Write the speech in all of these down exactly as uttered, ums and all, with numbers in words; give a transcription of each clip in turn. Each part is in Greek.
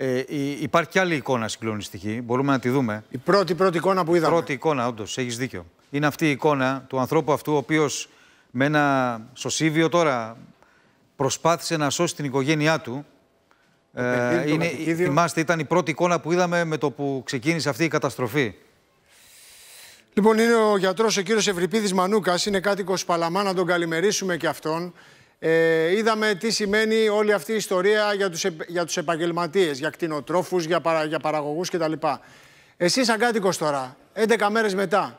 Ε, υπάρχει κι άλλη εικόνα συγκλονιστική. Μπορούμε να τη δούμε. Η πρώτη, πρώτη εικόνα που είδαμε. Πρώτη εικόνα, όντως, έχεις δίκιο. Είναι αυτή η εικόνα του ανθρώπου αυτού, ο οποίος με ένα σωσίβιο τώρα προσπάθησε να σώσει την οικογένειά του. Ε, είναι, θυμάστε, ήταν η πρώτη εικόνα που είδαμε με το που ξεκίνησε αυτή η καταστροφή. Λοιπόν, είναι ο γιατρός ο κύριος Ευρυπίδης Μανούκας, είναι κάτοικος Παλαμά, να τον καλημερίσουμε και αυτόν. Ε, είδαμε τι σημαίνει όλη αυτή η ιστορία για τους, για τους επαγγελματίες, για κτηνοτρόφους, για, παρα, για παραγωγούς κτλ. Εσείς σαν κάτοικος τώρα, έντεκα μέρες μετά,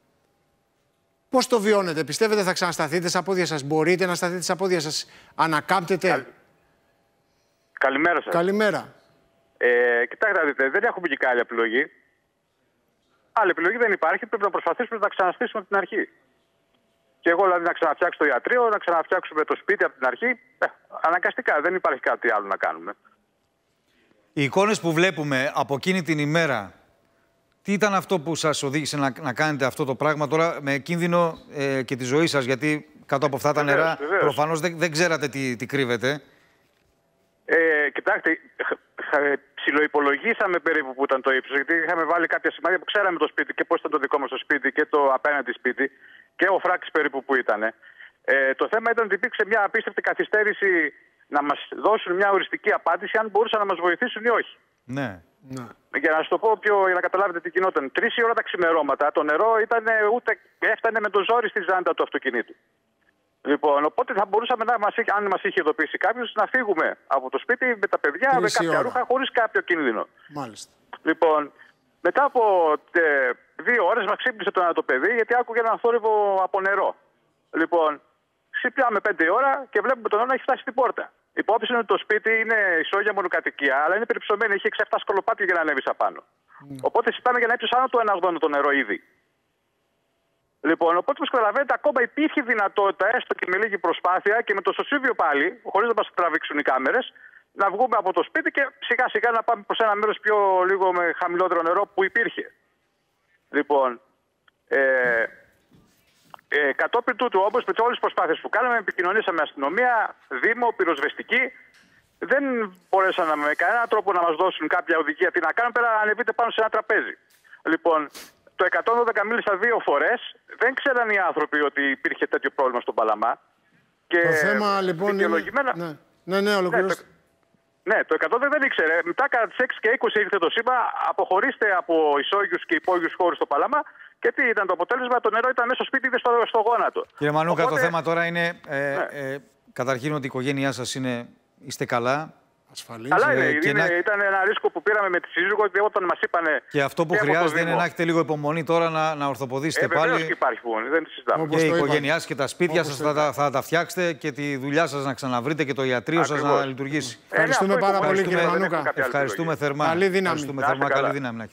πώς το βιώνετε? Πιστεύετε θα ξανασταθείτε στα πόδια σας? Μπορείτε να σταθείτε στα πόδια σας? Ανακάμπτετε? Καλ... Καλημέρα σας. Καλημέρα. Ε, κοιτάξτε, δείτε, δεν έχουμε και άλλη επιλογή. Άλλη επιλογή δεν υπάρχει. Πρέπει να προσπαθήσουμε να ξαναστήσουμε από την αρχή. Και εγώ δηλαδή να ξαναφτιάξω το ιατρείο, να ξαναφτιάξουμε το σπίτι από την αρχή. Ε, αναγκαστικά δεν υπάρχει κάτι άλλο να κάνουμε. Οι εικόνες που βλέπουμε από εκείνη την ημέρα, τι ήταν αυτό που σας οδήγησε να, να κάνετε αυτό το πράγμα τώρα με κίνδυνο ε, και τη ζωή σας? Γιατί κάτω από αυτά τα βεβαίως, νερά βεβαίως. προφανώς δεν, δεν ξέρατε τι, τι κρύβεται. Ε, κοιτάξτε, ψιλοϋπολογίσαμε περίπου που ήταν το ύψος, γιατί είχαμε βάλει κάποια σημάδια που ξέραμε το σπίτι και πώς ήταν το δικό μας το σπίτι και το απέναντι σπίτι και ο φράκης περίπου που ήταν. Ε, το θέμα ήταν ότι υπήρξε μια απίστευτη καθυστέρηση να μας δώσουν μια οριστική απάντηση αν μπορούσαν να μας βοηθήσουν ή όχι. Ναι. Ναι. Για να σας το πω πιο, για να καταλάβετε τι γινόταν. Τρεις η ώρα τα ξημερώματα το νερό ήταν, ούτε έφτανε με το ζόρι στη ζάντα του αυτοκινήτου. Λοιπόν, οπότε θα μπορούσαμε, να μας, αν μας είχε ειδοποιήσει κάποιος, να φύγουμε από το σπίτι με τα παιδιά, με κάποια ώρα. Ρούχα, χωρίς κάποιο κίνδυνο. Μάλιστα. Λοιπόν, μετά από ε, δύο ώρες μας ξύπνησε το ένα το παιδί, γιατί άκουγε έναν θόρυβο από νερό. Λοιπόν, ξυπνάμε πέντε ώρα και βλέπουμε τον νερό να έχει φτάσει στην πόρτα. Υπόψη είναι ότι το σπίτι είναι ισόγεια μονοκατοικία, αλλά είναι περιψωμένη, έχει έξι εφτά σκολοπάτια για να ανέβει απάνω. Mm. Οπότε συζητάμε για να ύψος άνω του ένα ογδόντα το νερό ήδη. Λοιπόν, οπότε όπως καταλαβαίνετε, ακόμα υπήρχε δυνατότητα, έστω και με λίγη προσπάθεια και με το σωσίβιο πάλι, χωρίς να μας τραβήξουν οι κάμερες, να βγούμε από το σπίτι και σιγά σιγά να πάμε προς ένα μέρος πιο λίγο με χαμηλότερο νερό που υπήρχε. Λοιπόν, ε, ε, κατόπιν τούτου όμως, με όλες τις προσπάθειες που κάναμε, επικοινωνήσαμε με αστυνομία, Δήμο, πυροσβεστική. Δεν μπορέσαν με κανέναν τρόπο να μας δώσουν κάποια οδηγία τι να κάνουμε πέρα να ανεβείτε πάνω σε ένα τραπέζι. Λοιπόν, το εκατόν δώδεκα μίλησα δύο φορές. Δεν ξέραν οι άνθρωποι ότι υπήρχε τέτοιο πρόβλημα στον Παλαμά. Και το θέμα λοιπόν δικαιολογημένα... είναι... Ναι, ναι, ναι, ολοκληρώστε. Ναι, το, ναι, το εκατόν δώδεκα δεν ήξερε. Μετά κατά τις έξι και είκοσι ήρθε το σήμα, αποχωρήστε από ισόγειους και υπόγειους χώρους στο Παλαμά. Και τι ήταν το αποτέλεσμα? Το νερό ήταν μέσα στο σπίτι, στο, στο γόνατο. Κύριε Μανούκα, οπότε... το θέμα τώρα είναι ε, ναι. ε, καταρχήν ότι η οικογένειά σας είναι, είστε καλά. Ασφαλής. Αλλά ε, είναι, είναι, να... ήταν ένα ρίσκο που πήραμε με τη σύζυγο, ότι όταν μας είπανε. Και αυτό που και χρειάζεται είναι να έχετε λίγο υπομονή τώρα να, να ορθοποδήσετε ε, πάλι. Βεβαίως και υπάρχει υπομονή, δεν συζητάμε. Και η οικογένειά σας και τα σπίτια σας θα, θα, θα τα φτιάξετε και τη δουλειά σας να ξαναβρείτε και το ιατρείο σας να λειτουργήσει. Ευχαριστούμε πάρα πολύ, κύριε Μανούκα. Ευχαριστούμε θερμά. Καλή δύναμη. Ευχαριστούμε θερμά. Καλή δύναμη.